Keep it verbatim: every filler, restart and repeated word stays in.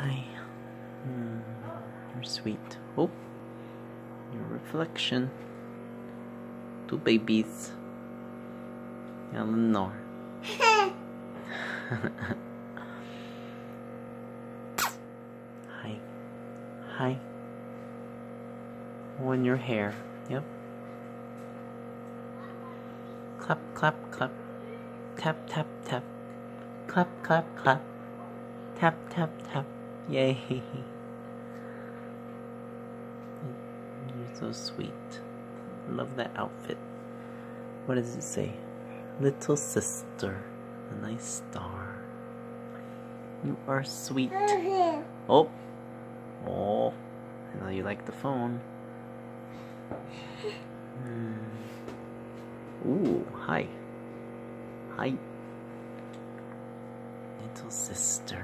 Hi. Hmm. You're sweet. Oh, your reflection. Two babies. Eleanor. Hi. Hi. Oh, and your hair. Yep. Clap, clap, clap. Tap, tap, tap. Clap, clap, clap. Tap, tap, tap. Yay. You're so sweet. Love that outfit. What does it say? Little sister. A nice star. You are sweet. Oh. Oh. I know you like the phone. Hmm. Ooh, hi. Hi. Little sister.